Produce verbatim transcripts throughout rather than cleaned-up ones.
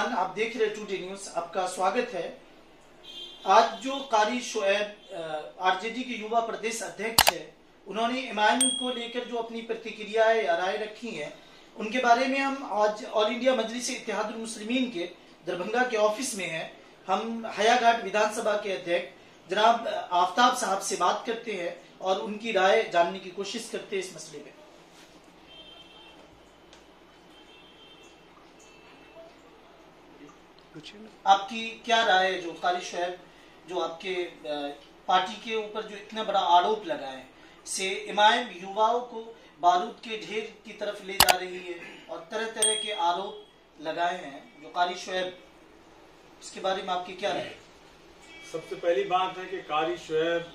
मेहमान, आप देख रहे टुडे न्यूज, आपका स्वागत है। आज जो कारी शोएब आरजेडी के युवा प्रदेश अध्यक्ष है, उन्होंने इमाम को लेकर जो अपनी प्रतिक्रियाएं या राय रखी हैं, उनके बारे में हम आज ऑल इंडिया मजलिस इत्तेहादुल मुस्लिमीन के दरभंगा के ऑफिस में हैं। हम हयाघाट विधानसभा के अध्यक्ष जनाब आफ्ताब साहब से बात करते हैं और उनकी राय जानने की कोशिश करते हैं इस मसले में। आपकी क्या राय है जो कारी शोएब जो आपके पार्टी के ऊपर जो इतना बड़ा आरोप लगा है से इमाम युवाओं को बारूद के ढेर की तरफ ले जा रही है और तरह तरह के आरोप लगाए हैं जो कारी शोएब, इसके बारे में आपकी क्या राय? सबसे पहली बात है कि कारी शोएब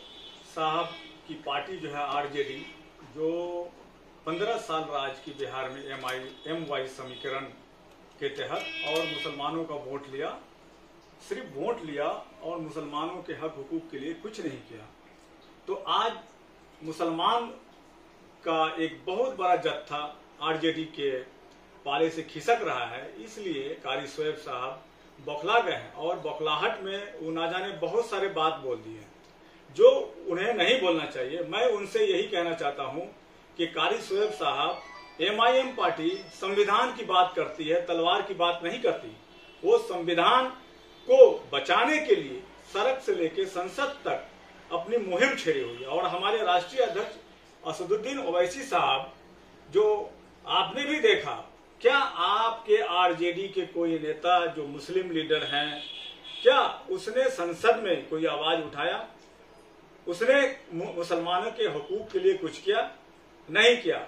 साहब की पार्टी जो है आरजेडी, जो पंद्रह साल राज की बिहार में एम आई एम वाई समीकरण के तहत और मुसलमानों का वोट लिया, सिर्फ वोट लिया और मुसलमानों के हक हुकूक के लिए कुछ नहीं किया। तो आज मुसलमान का एक बहुत बड़ा जत्था आरजेडी के पाले से खिसक रहा है, इसलिए कारी शोएब साहब बौखला गए हैं और बौखलाहट में वो ना जाने बहुत सारे बात बोल दिए जो उन्हें नहीं बोलना चाहिए। मैं उनसे यही कहना चाहता हूं कि कारी शोएब साहब, एमआईएम पार्टी संविधान की बात करती है, तलवार की बात नहीं करती। वो संविधान को बचाने के लिए सड़क से लेकर संसद तक अपनी मुहिम छेड़ी हुई है। और हमारे राष्ट्रीय अध्यक्ष असदुद्दीन ओवैसी साहब, जो आपने भी देखा, क्या आपके आरजेडी के कोई नेता जो मुस्लिम लीडर हैं, क्या उसने संसद में कोई आवाज उठाया? उसने मुसलमानों के हुकूक के लिए कुछ किया? नहीं किया।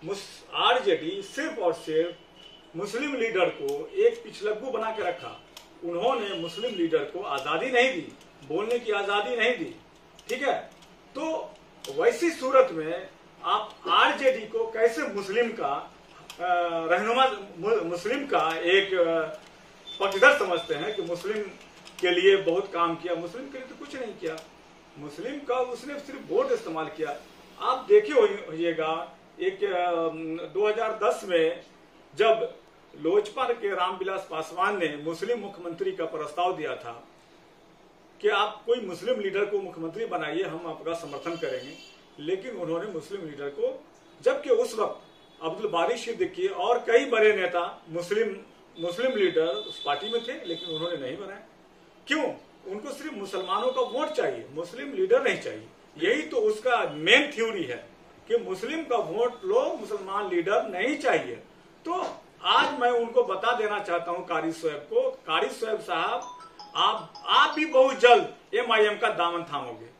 आरजेडी सिर्फ और सिर्फ मुस्लिम लीडर को एक पिछलग्गू बना के रखा। उन्होंने मुस्लिम लीडर को आजादी नहीं दी, बोलने की आजादी नहीं दी, ठीक है? तो वैसी सूरत में आप आरजेडी को कैसे मुस्लिम का रहनुमा, मुस्लिम का एक पक्षधर समझते हैं कि मुस्लिम के लिए बहुत काम किया? मुस्लिम के लिए तो कुछ नहीं किया। मुस्लिम का उसने सिर्फ वोट इस्तेमाल किया। आप देखे होइएगा, एक दो हज़ार दस में जब लोजपा के रामविलास पासवान ने मुस्लिम मुख्यमंत्री का प्रस्ताव दिया था कि आप कोई मुस्लिम लीडर को मुख्यमंत्री बनाइए, हम आपका समर्थन करेंगे, लेकिन उन्होंने मुस्लिम लीडर को, जबकि उस वक्त अब्दुल बारी सिद्दीकी और कई बड़े नेता मुस्लिम मुस्लिम लीडर उस पार्टी में थे, लेकिन उन्होंने नहीं बनाया। क्यों? उनको सिर्फ मुसलमानों का वोट चाहिए, मुस्लिम लीडर नहीं चाहिए। यही तो उसका मेन थ्योरी है कि मुस्लिम का वोट लो, मुसलमान लीडर नहीं चाहिए। तो आज मैं उनको बता देना चाहता हूं कारी शोएब को, कारी शोएब साहब, आप आप भी बहुत जल्द एमआईएम का दामन थामोगे।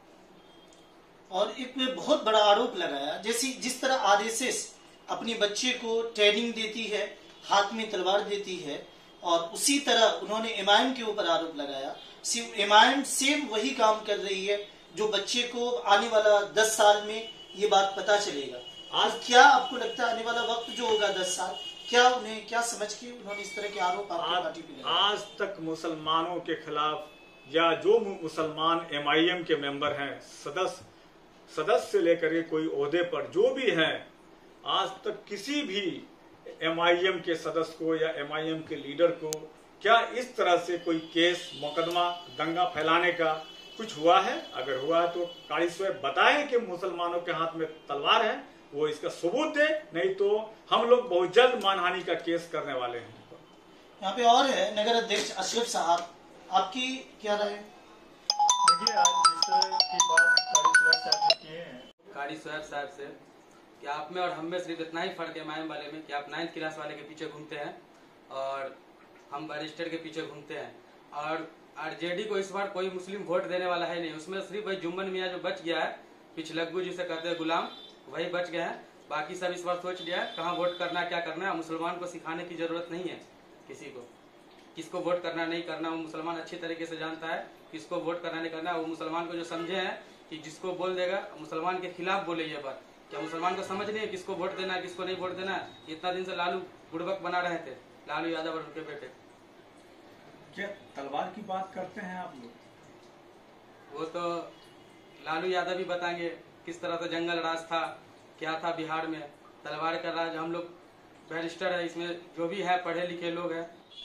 और एक में बहुत बड़ा आरोप लगाया, जैसे जिस तरह आरएसएस अपने बच्चे को ट्रेनिंग देती है, हाथ में तलवार देती है, और उसी तरह उन्होंने एमआईएम के ऊपर आरोप लगाया। एमआईएम सेम वही काम कर रही है जो बच्चे को आने वाला दस साल में ये बात पता चलेगा। आज क्या आपको लगता है आने वाला वक्त जो होगा दस साल, क्या उन्हें क्या समझ के उन्होंने इस तरह के आरोप आपकी पार्टी पे लगाए? आज तक मुसलमानों के खिलाफ या जो मुसलमान एमआईएम के मेंबर हैं, सदस्य सदस्य से लेकर के कोई ओहदे पर जो भी हैं, आज तक किसी भी एमआईएम के सदस्य को या एमआईएम के लीडर को क्या इस तरह से कोई केस, मुकदमा, दंगा फैलाने का कुछ हुआ है? अगर हुआ है तो कारी शोएब बताएं कि मुसलमानों के हाथ में तलवार है, वो इसका सबूत दे, नहीं तो हम लोग बहुत जल्द मानहानि का केस करने वाले हैं। यहाँ पे और है नगर अध्यक्ष अशरफ साहब, आपकी क्या राय है? देखिए, आज जिस की बात कारी शोएब साहब ने की है, कारी शोएब साहब से कि आप में और हम में सिर्फ इतना ही फर्क है एमआईएम वाले में कि आप नाइन्थ क्लास वाले के पीछे घूमते हैं और हम बैरिस्टर के पीछे घूमते हैं। और आरजेडी को इस बार कोई मुस्लिम वोट देने वाला है नहीं, उसमें सिर्फ वही जुम्मन मियाँ जो बच गया है, पिछलग्गू जिसे कहते हैं गुलाम, वही बच गए हैं। बाकी सब इस बार सोच लिया है कहाँ वोट करना, क्या करना है। मुसलमान को सिखाने की जरूरत नहीं है किसी को, किसको वोट करना नहीं करना, वो मुसलमान अच्छी तरीके से जानता है किसको वोट करना नहीं करना। वो मुसलमान को जो समझे हैं कि जिसको बोल देगा मुसलमान के खिलाफ बोले ये बात, क्या मुसलमान को समझ नहीं है किसको वोट देना है, किसको नहीं वोट देना है? इतना दिन से लालू बुड़बक बना रहे थे, लालू यादव और उनके बेटे। क्या तलवार की बात करते हैं आप लोग? वो तो लालू यादव भी बताएंगे किस तरह से जंगल राज था, क्या था बिहार में, तलवार का राज। हम लोग बैरिस्टर है, इसमें जो भी है पढ़े लिखे लोग हैं।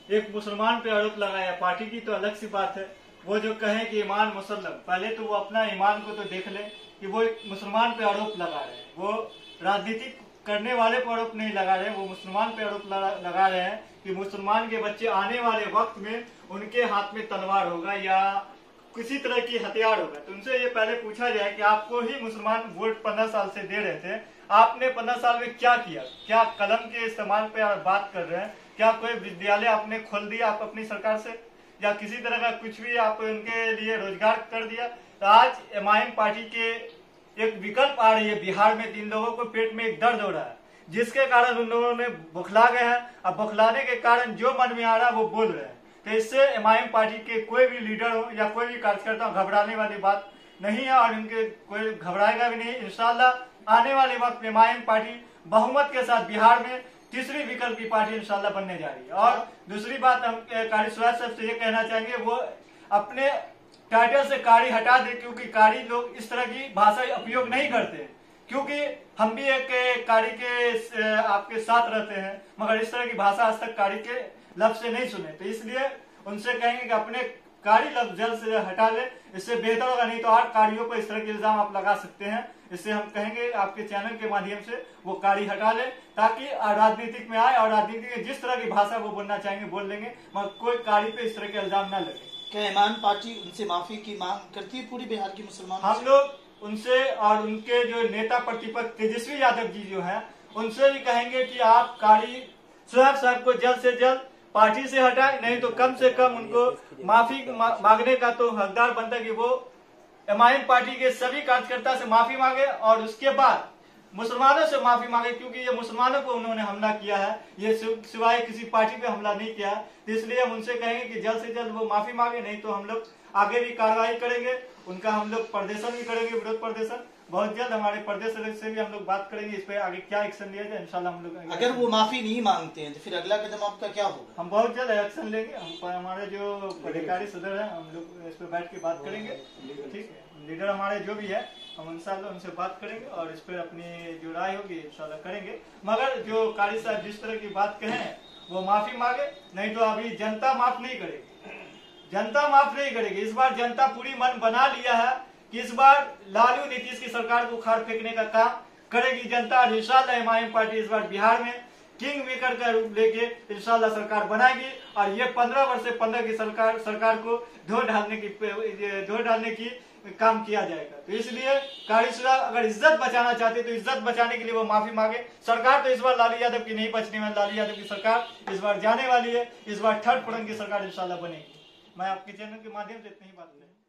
एक मुसलमान पे आरोप लगाया, पार्टी की तो अलग सी बात है। वो जो कहें कि ईमान मुसल्लम, पहले तो वो अपना ईमान को तो देख ले कि वो एक मुसलमान पे आरोप लगा रहे हैं। वो राजनीति करने वाले पे आरोप नहीं लगा रहे हैं, वो मुसलमान पे आरोप लगा रहे हैं कि मुसलमान के बच्चे आने वाले वक्त में उनके हाथ में तलवार होगा या किसी तरह की हथियार होगा। तो उनसे ये पहले पूछा जाए कि आपको ही मुसलमान वोट पंद्रह साल से दे रहे थे, आपने पंद्रह साल में क्या किया? क्या कलम के इस्तेमाल पे आप बात कर रहे हैं? क्या कोई विद्यालय आपने खोल दिया आप अपनी सरकार से, या किसी तरह का कुछ भी आप उनके लिए रोजगार कर दिया? तो आज एम आई एम पार्टी के एक विकल्प आ रही है बिहार में, इन लोगों को पेट में एक दर्द हो रहा है, जिसके कारण उन लोगों ने बौखला गए हैं। अब बौखलाने के कारण जो मन में आ रहा है वो बोल रहे हैं। तो इससे एम आई एम पार्टी के कोई भी लीडर हो या कोई भी कार्यकर्ता घबराने वाली बात नहीं है, और इनके कोई घबराएगा भी नहीं। इंशाल्लाह आने वाले वक्त में एम आई एम पार्टी बहुमत के साथ बिहार में तीसरी विकल्प की पार्टी इंशाल्लाह बनने जा रही है। और दूसरी बात हम कारी सुराज साहब से ये कहना चाहेंगे, वो अपने टाइटल से कारी हटा दे, क्योंकि कारी लोग इस तरह की भाषा उपयोग नहीं करते। क्योंकि हम भी एक कारी के आपके साथ रहते हैं, मगर इस तरह की भाषा आज तक कारी के लफ्ज से नहीं सुने। तो इसलिए उनसे कहेंगे कि अपने कारी लफ्ज जल्द से जल्द हटा ले, इससे बेहतर होगा। नहीं तो और कारियों पर इस तरह के इल्जाम आप लगा सकते हैं। इससे हम कहेंगे आपके चैनल के माध्यम से वो कारी हटा ले, ताकि राजनीतिक में आए और राजनीति में जिस तरह की भाषा वो बोलना चाहेंगे बोल लेंगे, मगर कोई कारी पे इस तरह के इल्जाम न लगे। क्या ईमान पार्टी उनसे माफी की मांग करती है पूरी बिहार की मुसलमान? हम लोग उनसे और उनके जो नेता प्रतिपक्ष तेजस्वी यादव जी जो हैं, उनसे भी कहेंगे कि आप कारी सुराज साहब को जल्द से जल्द पार्टी से हटाए, नहीं तो कम से कम उनको माफी मांगने का तो हकदार बनता है कि वो एम आई एम पार्टी के सभी कार्यकर्ता से माफी मांगे और उसके बाद मुसलमानों से माफी मांगे, क्योंकि ये मुसलमानों को उन्होंने हमला किया है, ये सिवाय किसी पार्टी पे हमला नहीं किया है। तो इसलिए हम उनसे कहेंगे कि जल्द से जल्द वो माफी मांगे, नहीं तो हम लोग आगे भी कार्रवाई करेंगे, उनका हम लोग प्रदर्शन भी करेंगे, विरोध प्रदर्शन। बहुत जल्द हमारे प्रदेश सदस्य से भी हम लोग बात करेंगे इस पे आगे क्या एक्शन लिया जाए। इंशाल्लाह हम लोग अगर वो माफी नहीं मांगते हैं तो फिर अगला कदम आपका क्या होगा? हम बहुत जल्द एक्शन लेंगे। हम हमारे जो अधिकारी सदर है, हम लोग इस पे बैठ के बात करेंगे, ठीक है। लीडर हमारे जो भी है, हम इंशाल्लाह उनसे बात करेंगे और इस पर अपनी जो राय होगी इंशाल्लाह करेंगे। मगर जो कारी साहब जिस तरह की बात कहें वो माफी मांगे, नहीं तो अभी जनता माफ नहीं करेगी, जनता माफ नहीं करेगी। इस बार जनता पूरी मन बना लिया है कि इस बार लालू नीतीश की सरकार को उखाड़ फेंकने का काम करेगी जनता। और इंशाल्लाह एम आई एम पार्टी इस बार बिहार में किंग मेकर का रूप लेके इंशाल्लाह सरकार बनाएगी, और ये पंद्रह वर्ष से पंद्रह की सरकार सरकार को धो डालने की धो डालने की काम किया जाएगा। तो इसलिए कारी सुराज अगर इज्जत बचाना चाहते तो इज्जत बचाने के लिए वो माफी मांगे। सरकार तो इस बार लालू यादव की नहीं बचने वाली, लालू यादव की सरकार इस बार जाने वाली है। इस बार थर्ड फ्रंट की सरकार इंशाल्लाह बनेगी। मैं आपके चैनल के माध्यम से इतनी ही बात करूँ।